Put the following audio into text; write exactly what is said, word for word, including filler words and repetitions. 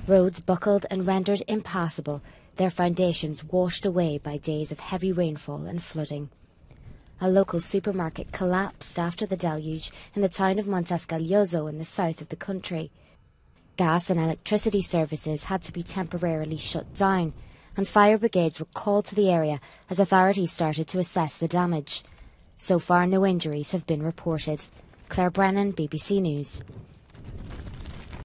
Roads buckled and rendered impassable, their foundations washed away by days of heavy rainfall and flooding. A local supermarket collapsed after the deluge in the town of Montescaglioso in the south of the country. Gas and electricity services had to be temporarily shut down, and fire brigades were called to the area as authorities started to assess the damage. So far, no injuries have been reported. Claire Brennan, B B C News.